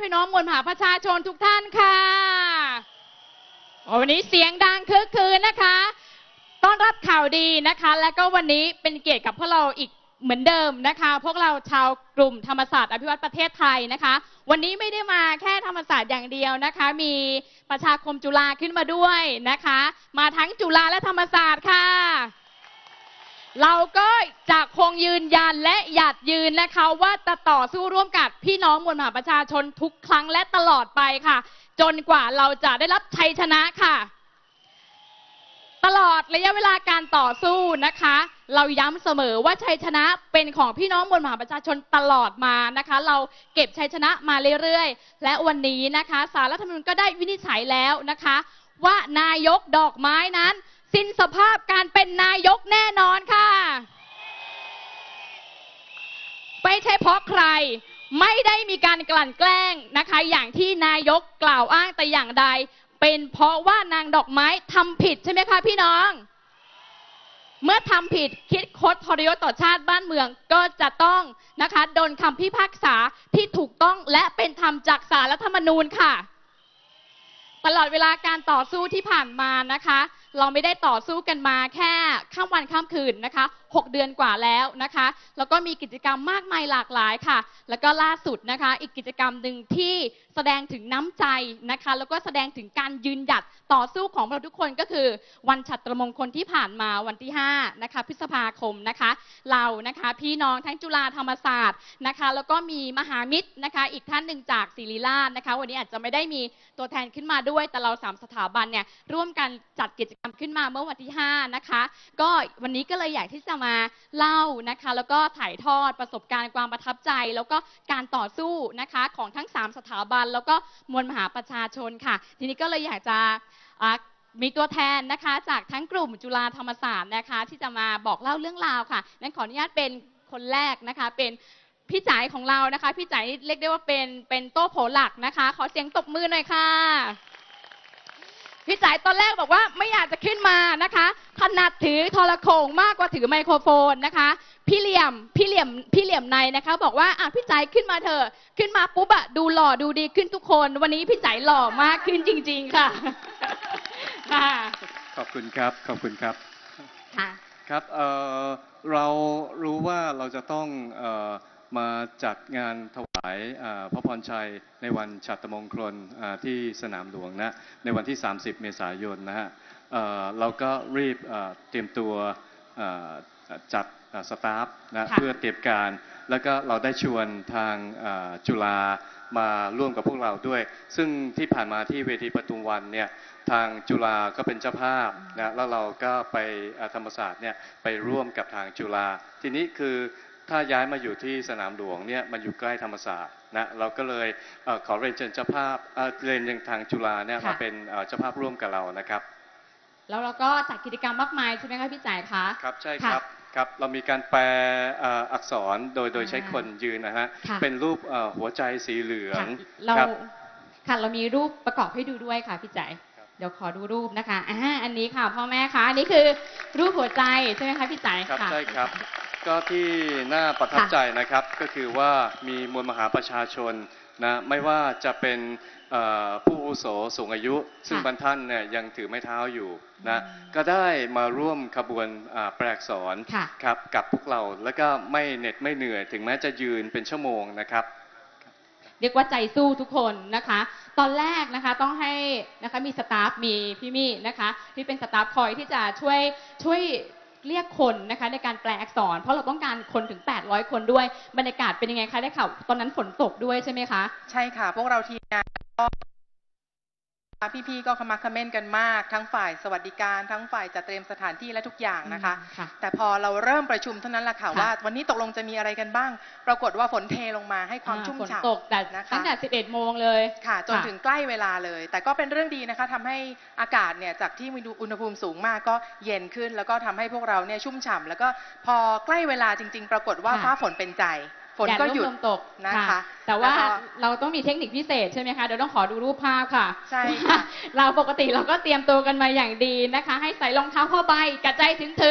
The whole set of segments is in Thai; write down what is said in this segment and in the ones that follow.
พี่น้องมวลมหาประชาชนทุกท่านค่ะวันนี้เสียงดังคึกคืนนะคะต้อนรับข่าวดีนะคะและก็วันนี้เป็นเกียรติกับพวกเราอีกเหมือนเดิมนะคะพวกเราชาวกลุ่มธรรมศาสตร์อภิวัตประเทศไทยนะคะวันนี้ไม่ได้มาแค่ธรรมศาสตร์อย่างเดียวนะคะมีประชาคมจุฬาขึ้นมาด้วยนะคะมาทั้งจุฬาและธรรมศาสตร์ค่ะเราก็จะคงยืนยันและหยัดยืนนะคะว่าจะต่อสู้ร่วมกับพี่น้องมวลมหาประชาชนทุกครั้งและตลอดไปค่ะจนกว่าเราจะได้รับชัยชนะค่ะตลอดระยะเวลาการต่อสู้นะคะเราย้ำเสมอว่าชัยชนะเป็นของพี่น้องมวลมหาประชาชนตลอดมานะคะเราเก็บชัยชนะมาเรื่อยๆและวันนี้นะคะศาลรัฐธรรมนูญก็ได้วินิจฉัยแล้วนะคะว่านายกดอกไม้นั้นสิ้นสภาพการเป็นนายกแน่นอนค่ะไม่ใช่เพราะใครไม่ได้มีการกลั่นแกล้งนะคะอย่างที่นายกกล่าวอ้างแต่อย่างใดเป็นเพราะว่านางดอกไม้ทำผิดใช่ไหมคะพี่น้องเมื่อทำผิดคิดคดทรยศต่อชาติบ้านเมืองก็จะต้องนะคะโดนคำพิพากษาที่ถูกต้องและเป็นธรรมจากศาลรัฐธรรมนูญค่ะตลอดเวลาการต่อสู้ที่ผ่านมานะคะเราไม่ได้ต่อสู้กันมาแค่ข้ามวันข้ามคืนนะคะ6 เดือนกว่าแล้วนะคะแล้วก็มีกิจกรรมมากมายหลากหลายค่ะแล้วก็ล่าสุดนะคะอีกกิจกรรมหนึ่งที่แสดงถึงน้ำใจนะคะแล้วก็แสดงถึงการยืนหยัดต่อสู้ของเราทุกคนก็คือวันฉัตรมงคลที่ผ่านมาวันที่5นะคะพฤษภาคมนะคะเรานะคะพี่น้องทั้งจุฬาธรรมศาสตร์นะคะแล้วก็มีมหามิตรนะคะอีกท่านหนึ่งจากศิริราชนะคะวันนี้อาจจะไม่ได้มีตัวแทนขึ้นมาด้วยแต่เรา3 สถาบันเนี่ยร่วมกันจัดกิจกรรมขึ้นมาเมื่อวันที่5นะคะก็วันนี้ก็เลยอยากที่จะมาเล่านะคะแล้วก็ถ่ายทอดประสบการณ์ความประทับใจแล้วก็การต่อสู้นะคะของทั้ง3 สถาบันแล้วก็มวลมหาประชาชนค่ะทีนี้ก็เลยอยากจะมีตัวแทนนะคะจากทั้งกลุ่มจุฬาธรรมศาสตร์นะคะที่จะมาบอกเล่าเรื่องราวค่ะนั้นขออนุญาตเป็นคนแรกนะคะเป็นพี่จ๋ายของเรานะคะพี่จ๋ายเรียกได้ว่าเป็นโต้โผหลักนะคะขอเสียงตบมือหน่อยค่ะพี่จ๋ายตอนแรกบอกว่าไม่อยากจะขึ้นมานะคะถนัดถือโทรโข่งมากกว่าถือไมโครโฟนนะคะพี่เหลี่ยมในนะคะบอกว่าพี่จ๋ายขึ้นมาเถอะขึ้นมาปุ๊บดูหล่อดูดีขึ้นทุกคนวันนี้พี่จ๋ายหล่อมากขึ้นจริงๆค่ะขอบคุณครับขอบคุณครับครับเรารู้ว่าเราจะต้องมาจัดงานถวายพระพรชัยในวันฉัตรมงคลที่สนามหลวงนะในวันที่30 เมษายนนะฮะเราก็รีบเตรียมตัวจัดสตาฟนะเพื่อเตรียมการแล้วก็เราได้ชวนทางจุฬามาร่วมกับพวกเราด้วยซึ่งที่ผ่านมาที่เวทีปทุมวันเนี่ยทางจุฬาก็เป็นเจ้าภาพนะแล้วเราก็ไปธรรมศาสตร์เนี่ยไปร่วมกับทางจุฬาทีนี้คือถ้าย้ายมาอยู่ที่สนามหลวงเนี่ยมันอยู่ใกล้ธรรมศาสตร์นะเราก็เลยขอเรียนเชิญเจ้าภาพเรียนยังทางจุฬาเนี่ยมาเป็นเจ้าภาพร่วมกับเรานะครับแล้วเราก็จัดกิจกรรมมากมายใช่ไหมคะพี่จ๋ายคะครับใช่ครับครับเรามีการแปลอักษรโดยใช้คนยืนนะฮะเป็นรูปหัวใจสีเหลืองเรามีรูปประกอบให้ดูด้วยค่ะพี่จ๋ายเดี๋ยวขอดูรูปนะคะอันนี้ค่ะพ่อแม่คะอันนี้คือรูปหัวใจใช่ไหมคะพี่จ๋ายครับใช่ครับก็ที่น่าประทับใจนะครับก็คือว่ามีมวลมหาประชาชนนะไม่ว่าจะเป็นผู้อาวุโสสูงอายุซึ่งบางท่านเนี่ยยังถือไม้เท้าอยู่นะก็ได้มาร่วมขบวนแปลอักษรครับกับพวกเราแล้วก็ไม่เหน็ดไม่เหนื่อยถึงแม้จะยืนเป็นชั่วโมงนะครับเรียกว่าใจสู้ทุกคนนะคะตอนแรกนะคะต้องให้นะคะมีสตาฟมีพี่มี่นะคะที่เป็นสตาฟคอยที่จะช่วยเรียกคนนะคะในการแปลอักษรเพราะเราต้องการคนถึง800 คนด้วยบรรยากาศเป็นยังไงคะได้ข่าวตอนนั้นฝนตกด้วยใช่ไหมคะใช่ค่ะพวกเราทีมงานก็พี่ๆก็ขมักเขม้นกันมากทั้งฝ่ายสวัสดิการทั้งฝ่ายจัดเตรียมสถานที่และทุกอย่างนะคะแต่พอเราเริ่มประชุมเท่านั้นแหละค่ะว่าวันนี้ตกลงจะมีอะไรกันบ้างปรากฏว่าฝนเทลงมาให้ความชุ่มฉ่ำตกนะคะตั้งแต่11 โมงเลยค่ะจนถึงใกล้เวลาเลยแต่ก็เป็นเรื่องดีนะคะทำให้อากาศเนี่ยจากที่มีอุณหภูมิสูงมากก็เย็นขึ้นแล้วก็ทำให้พวกเราเนี่ยชุ่มฉ่ำแล้วก็พอใกล้เวลาจริงๆปรากฏว่าฟ้าฝนเป็นใจฝนก็หยุดตกนะคะแต่ว่าเราต้องมีเทคนิคพิเศษใช่ไหมคะเดี๋ยวต้องขอดูรูปภาพค่ะใช่ค่ะเราปกติเราก็เตรียมตัวกันมาอย่างดีนะคะให้ใส่รองเท้าผ้าใบกระจายถึง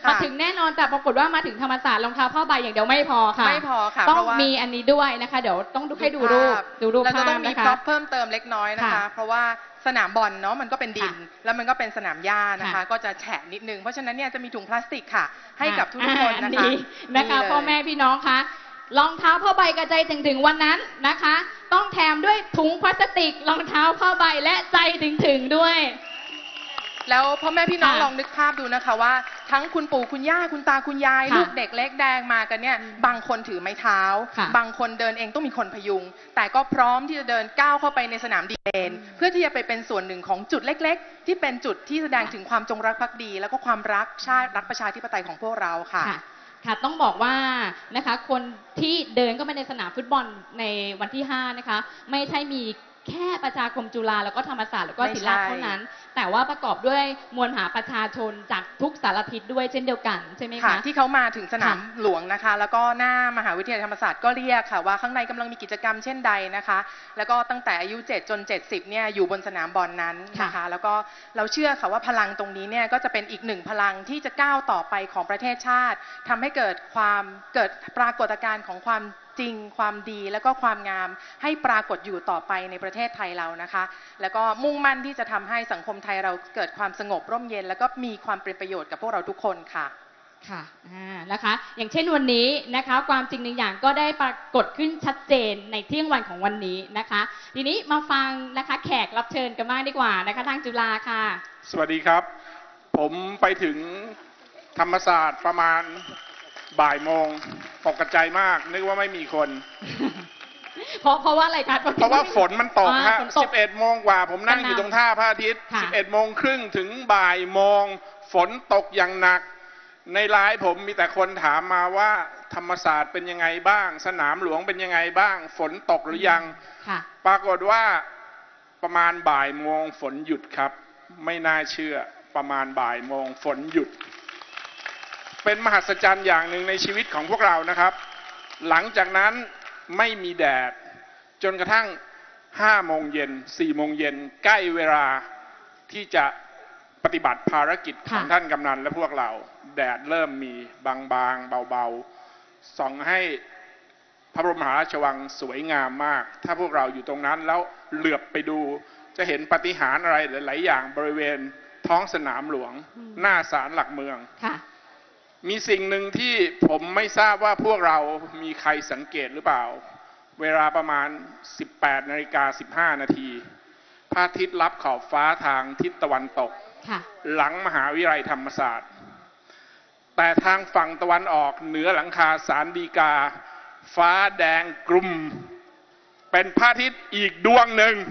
มาถึงแน่นอนแต่ปรากฏว่ามาถึงธรรมศาสตร์รองเท้าผ้าใบอย่างเดียวไม่พอค่ะไม่พอค่ะต้องมีอันนี้ด้วยนะคะเดี๋ยวต้องให้ดูรูปเราจะต้องมีภาพนะคะพร็อพเพิ่มเติมเล็กน้อยนะคะเพราะว่าสนามบอลเนาะมันก็เป็นดินแล้วมันก็เป็นสนามหญ้านะคะก็จะแฉะนิดนึงเพราะฉะนั้นเนี่ยจะมีถุงพลาสติกค่ะให้กับทุกคนนะคะพ่อแม่พี่น้องคะรองเท้าผ้าใบกระใจถึงวันนั้นนะคะ ต้องแถมด้วยถุงพลาสติกรองเท้าผ้าใบและใจถึงด้วยแล้วพ่อแม่พี่น้องลองนึกภาพดูนะคะว่าทั้งคุณปู่คุณย่าคุณตาคุณยายลูกเด็กเล็กแดงมากันเนี่ยบางคนถือไม้เท้าบางคนเดินเองต้องมีคนพยุงแต่ก็พร้อมที่จะเดินก้าวเข้าไปในสนามดีเบนเพื่อที่จะไปเป็นส่วนหนึ่งของจุดเล็กๆที่เป็นจุดที่แสดงถึงความจงรักภักดีแล้วก็ความรักชาติรักประชาธิปไตยของพวกเราค่ะค่ะต้องบอกว่านะคะคนที่เดินเข้าไปในสนามฟุตบอลในวันที่5นะคะไม่ใช่มีแค่ประชาคมจุฬาแล้วก็ธรรมศาสตร์แล้วก็ศิลปเท่านั้นแต่ว่าประกอบด้วยมวลมหาประชาชนจากทุกสารทิศด้วยเช่นเดียวกันใช่ไหมคะที่เขามาถึงสนามหลวงนะคะแล้วก็หน้ามหาวิทยาลัยธรรมศาสตร์ก็เรียกค่ะว่าข้างในกำลังมีกิจกรรมเช่นใดนะคะแล้วก็ตั้งแต่อายุ7จน70เนี่ยอยู่บนสนามบอลนั้นนะคะแล้วก็เราเชื่อค่ะว่าพลังตรงนี้เนี่ยก็จะเป็นอีกหนึ่งพลังที่จะก้าวต่อไปของประเทศชาติทำให้เกิดปรากฏการณ์ของความจริงความดีแล้วก็ความงามให้ปรากฏอยู่ต่อไปในประเทศไทยเรานะคะแล้วก็มุ่งมั่นที่จะทำให้สังคมไทยเราเกิดความสงบร่มเย็นแล้วก็มีความเป็นประโยชน์กับพวกเราทุกคนค่ะค่ะนะคะอย่างเช่นวันนี้นะคะความจริงหนึ่งอย่างก็ได้ปรากฏขึ้นชัดเจนในเที่ยงวันของวันนี้นะคะทีนี้มาฟังนะคะแขกรับเชิญกันมากดีกว่านะคะทางจุฬาค่ะสวัสดีครับผมไปถึงธรรมศาสตร์ประมาณบ่ายโมงตกใจมากนึกว่าไม่มีคนเพราะว่าอะไรคะเพราะว่าฝนมันตกฮะ11 โมงกว่าผมนั่งอยู่ตรงท่าพระอาทิตย์11 โมงครึ่งถึงบ่ายโมงฝนตกอย่างหนักในไลน์ผมมีแต่คนถามมาว่าธรรมศาสตร์เป็นยังไงบ้างสนามหลวงเป็นยังไงบ้างฝนตกหรือยังปรากฏว่าประมาณบ่ายโมงฝนหยุดครับไม่น่าเชื่อประมาณบ่ายโมงฝนหยุดเป็นมหัศจรรย์อย่างหนึ่งในชีวิตของพวกเรานะครับหลังจากนั้นไม่มีแดดจนกระทั่ง5 โมงเย็น4 โมงเย็นใกล้เวลาที่จะปฏิบัติภารกิจของท่านกำนันและพวกเราแดดเริ่มมีบางๆเบาๆส่องให้พระบรมมหาราชวังสวยงามมากถ้าพวกเราอยู่ตรงนั้นแล้วเหลือบไปดูจะเห็นปาฏิหาริย์อะไรหลายๆอย่างบริเวณท้องสนามหลวงหน้าศาลหลักเมืองมีสิ่งหนึ่งที่ผมไม่ทราบว่าพวกเรามีใครสังเกตหรือเปล่าเวลาประมาณ 18:15 นาทีพระอาทิตย์ลับขอบฟ้าทางทิศตะวันตกหลังมหาวิทยาลัยธรรมศาสตร์แต่ทางฝั่งตะวันออกเหนือหลังคาศาลฎีกาฟ้าแดงกรุ่มเป็นพระอาทิตย์อีกดวงหนึ่ง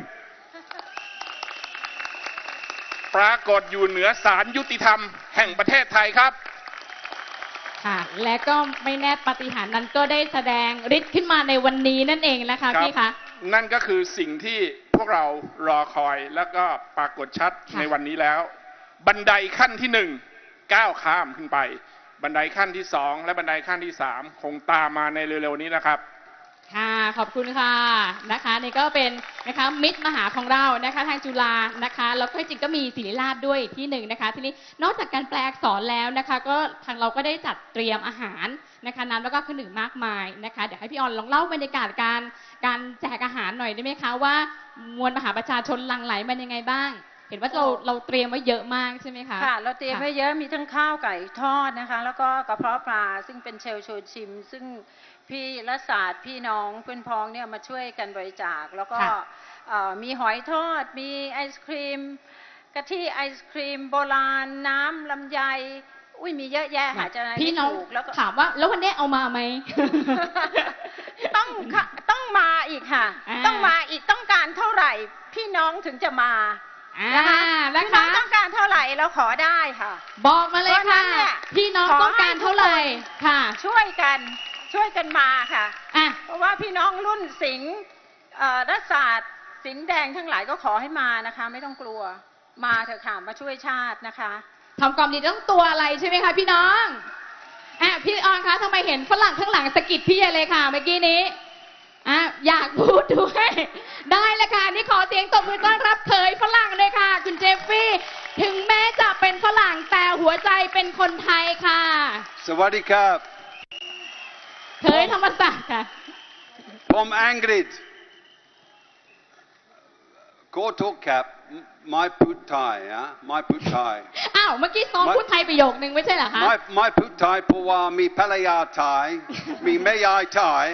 ปรากฏอยู่เหนือศาลยุติธรรมแห่งประเทศไทยครับค่ะและก็ไม่แน่ปาฏิหาริย์นั้นก็ได้แสดงฤทธิ์ขึ้นมาในวันนี้นั่นเองนะคะพี่คะนั่นก็คือสิ่งที่พวกเรารอคอยแล้วก็ปรากฏชัดในวันนี้แล้วบันไดขั้นที่1ก้าวข้ามขึ้นไปบันไดขั้นที่2และบันไดขั้นที่3คงตามมาในเร็วๆนี้นะครับค่ะขอบคุณค่ะนะคะนี่ก็เป็นนะคะมิตรมหาของเรานะคะทางจุฬานะคะแล้วก็จริงก็มีศิริราชด้วยที่1นะคะทีนี้นอกจากการแปลอักษรแล้วนะคะก็ทางเราก็ได้จัดเตรียมอาหารนะคะน้ำแล้วก็เครื่องดื่มมากมายนะคะเดี๋ยวให้พี่ออนลองเล่าบรรยากาศการแจกอาหารหน่อยได้ไหมคะว่ามวลมหาประชาชนหลั่งไหลมันยังไงบ้างเห็นว่าเราเตรียมไว้เยอะมากใช่ไหมคะค่ะเราเตรียมไว้เยอะมีทั้งข้าวไก่ทอดนะคะแล้วก็กระเพาะปลาซึ่งเป็นเชลโชชิมซึ่งพี่รัศาสตร์พี่น้องเพื่อนพ้องเนี่ยมาช่วยกันบริจาคแล้วก็มีหอยทอดมีไอศครีมกะทิไอศครีมโบราณน้ำลำไยอุ้ยมีเยอะแยะหาจะพี่น้องแล้วถามว่าแล้ววันนี้เอามาไหมต้องมาอีกค่ะต้องมาอีกต้องการเท่าไหร่พี่น้องถึงจะมานะคะพี่น้องต้องการเท่าไหร่เราขอได้ค่ะบอกมาเลยค่ะพี่น้องต้องการเท่าไหร่ค่ะช่วยกันมาค่ะเพราะว่าพี่น้องรุ่นสิงห์รัศาสตร์สิงห์แดงทั้งหลายก็ขอให้มานะคะไม่ต้องกลัวมาเถอะค่ะมาช่วยชาตินะคะทำความดีต้องตัวอะไรใช่ไหมคะพี่น้องพี่ออนคะทำไมเห็นฝรั่งข้างหลังสะกิดพี่เลยค่ะเมื่อกี้นี้อยากพูดด้วยได้เลยค่ะนี่ขอเสียงตบมือต้อนรับเขยฝรั่งเลยค่ะคุณเจฟฟี่ถึงแม้จะเป็นฝรั่งแต่หัวใจเป็นคนไทยค่ะสวัสดีครับเคยธรรมศาสตร์ค่ะผมอังกฤษขอโทษครับไม่พูดไทยนะไม่พูดไทยอ้าว เมื่อกี้ซ้อมพูดไทยประโยคนึงไม่ใช่เหรอคะไม่พูดไทยเพราะว่ามีภรรยาไทย มีแม่ยายไทย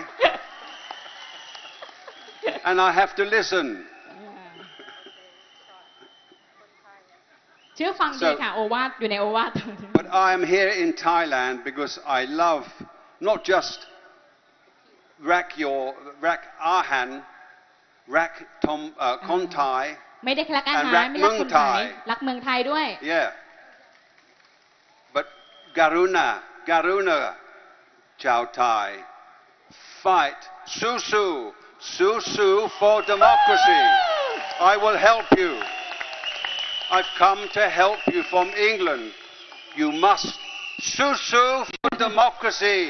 and I have to listen เชื่อฟังดีค่ะ โอวาทอยู่ในโอวาท but I am here in Thailand because I love not just rack อาหารรักคนไทยไม่ได้รักอาหารไม่รักคนไทยรักเมืองไทยด้วย yeah but Garuna ชาวไทย fight Susu for democracy I will help you I've come to help you from England you must Susu for democracy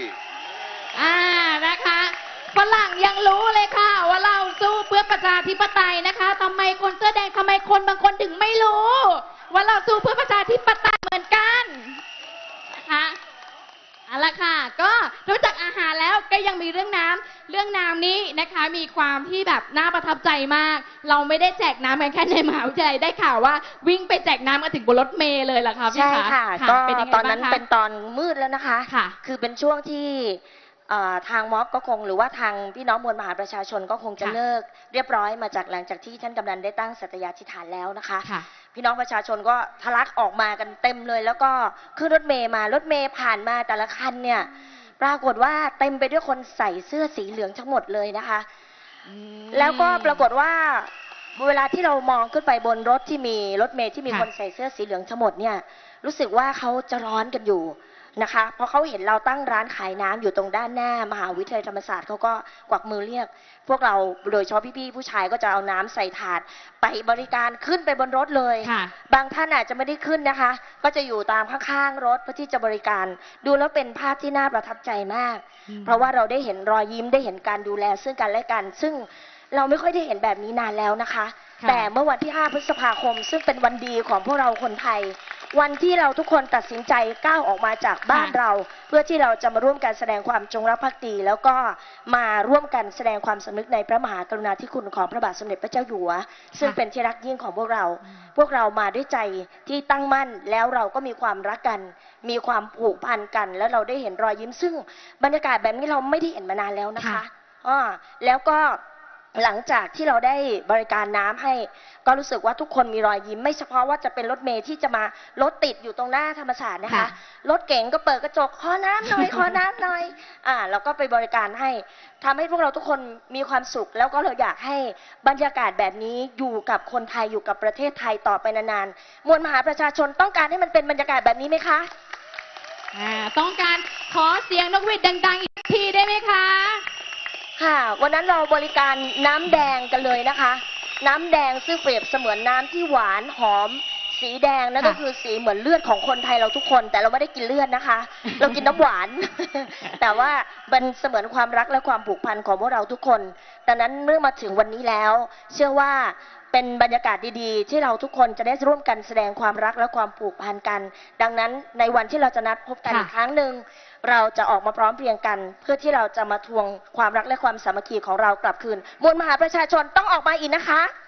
นะคะฝรั่งยังรู้เลยค่ะว่าเราสู้เพื่อประชาธิปไตยนะคะทำไมคนเสื้อแดงทำไมคนบางคนถึงไม่รู้ ว่าเราสู้เพื่อประชาธิปไตยเหมือนกันนะคะเอาละค่ะก็นอกจากอาหารแล้วก็ยังมีเรื่องน้ำนี้นะคะมีความที่แบบน่าประทับใจมากเราไม่ได้แจกน้ำกันแค่ในมหาวิทยาลัยได้ข่าวว่าวิ่งไปแจกน้ำกันถึงบนรถเมล์เลยเหรอคะพี่ใช่คะค่ะก็ตอนนั้นเป็นตอนมืดแล้วนะคะค่ะคือเป็นช่วงที่ทางม็อบก็คงหรือว่าทางพี่น้องมวลมหาประชาชนก็คงจะเลิกเรียบร้อยมาจากหลังจากที่ท่านกำนันได้ตั้งสัตยาธิษฐานแล้วนะคะ พี่น้องประชาชนก็ทะลักออกมากันเต็มเลย แล้วก็ขึ้นรถเมล์มารถเมล์ผ่านมาแต่ละคันเนี่ยปรากฏว่าเต็มไปด้วยคนใส่เสื้อสีเหลืองทั้งหมดเลยนะคะแล้วก็ปรากฏว่าเวลาที่เรามองขึ้นไปบนรถที่มีรถเมล์ที่มีคนใส่เสื้อสีเหลืองทั้งหมดเนี่ยรู้สึกว่าเขาจะร้อนกันอยู่นะคะเพราะเขาเห็นเราตั้งร้านขายน้ำอยู่ตรงด้านหน้ามหาวิทยาลัยธรรมศาสตร์เขาก็กวักมือเรียกพวกเราโดยเฉพาะพี่ๆผู้ชายก็จะเอาน้ำใส่ถาดไปบริการขึ้นไปบนรถเลยบางท่านอาจจะไม่ได้ขึ้นนะคะก็จะอยู่ตามข้างๆรถเพื่อที่จะบริการดูแล้วเป็นภาพที่น่าประทับใจมากเพราะว่าเราได้เห็นรอยยิ้มได้เห็นการดูแลซึ่งกันและกันซึ่งเราไม่ค่อยได้เห็นแบบนี้นานแล้วนะคะแต่เมื่อวันที่5 พฤษภาคมซึ่งเป็นวันดีของพวกเราคนไทยวันที่เราทุกคนตัดสินใจก้าวออกมาจากบ้านเราเพื่อที่เราจะมาร่วมกันแสดงความจงรักภักดีแล้วก็มาร่วมกันแสดงความสำนึกในพระมหากรุณาธิคุณของพระบาทสมเด็จพระเจ้าอยู่หัวซึ่งเป็นที่รักยิ่งของพวกเรามาด้วยใจที่ตั้งมั่นแล้วเราก็มีความรักกันมีความผูกพันกันแล้วเราได้เห็นรอยยิ้มซึ่งบรรยากาศแบบนี้เราไม่ได้เห็นมานานแล้วนะคะแล้วก็หลังจากที่เราได้บริการน้ำให้ก็รู้สึกว่าทุกคนมีรอยยิ้มไม่เฉพาะว่าจะเป็นรถเมล์ที่จะมารถติดอยู่ตรงหน้าธรรมศาสตร์นะคะรถเก๋งก็เปิดกระจกขอน้ำหน่อยขอน้ำหน่อยเราก็ไปบริการให้ทำให้พวกเราทุกคนมีความสุขแล้วก็เราอยากให้บรรยากาศแบบนี้อยู่กับคนไทยอยู่กับประเทศไทยต่อไปนานๆมวลมหาประชาชนต้องการให้มันเป็นบรรยากาศแบบนี้ไหมคะต้องการขอเสียงนกหวีดดังๆอีกทีได้ไหมคะค่ะวันนั้นเราบริการน้ำแดงกันเลยนะคะน้ำแดงซึ่งเปรียบเสมือนน้ำที่หวานหอมสีแดงนั่นก็คือสีเหมือนเลือดของคนไทยเราทุกคนแต่เราไม่ได้กินเลือดนะคะ เรากินน้ำหวาน แต่ว่ามันเสมือนความรักและความผูกพันของพวกเราทุกคนดังนั้นเมื่อมาถึงวันนี้แล้วเชื่อว่าเป็นบรรยากาศดีๆที่เราทุกคนจะได้ร่วมกันแสดงความรักและความผูกพันกันดังนั้นในวันที่เราจะนัดพบกันอีกครั้งหนึ่งเราจะออกมาพร้อมเพรียงกันเพื่อที่เราจะมาทวงความรักและความสามัคคีของเรากลับคืนมวลมหาประชาชนต้องออกมาอีกนะคะ